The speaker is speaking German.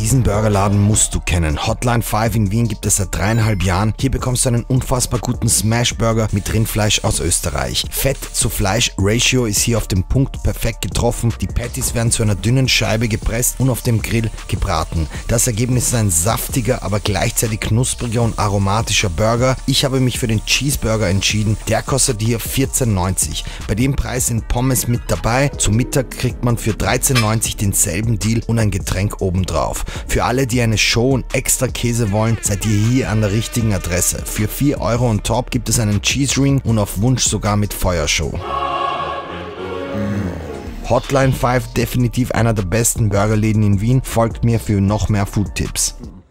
Diesen Burgerladen musst du kennen. Hotline 5 in Wien gibt es seit 3,5 Jahren. Hier bekommst du einen unfassbar guten Smash-Burger mit Rindfleisch aus Österreich. Fett zu Fleisch-Ratio ist hier auf dem Punkt perfekt getroffen. Die Patties werden zu einer dünnen Scheibe gepresst und auf dem Grill gebraten. Das Ergebnis ist ein saftiger, aber gleichzeitig knuspriger und aromatischer Burger. Ich habe mich für den Cheeseburger entschieden. Der kostet hier 14,90. Bei dem Preis sind Pommes mit dabei. Zum Mittag kriegt man für 13,90 denselben Deal und ein Getränk obendrauf. Für alle, die eine Show und extra Käse wollen, seid ihr hier an der richtigen Adresse. Für 4 Euro on top gibt es einen Cheese Ring und auf Wunsch sogar mit Feuershow. Hotline 5, definitiv einer der besten Burgerläden in Wien. Folgt mir für noch mehr Food-Tipps.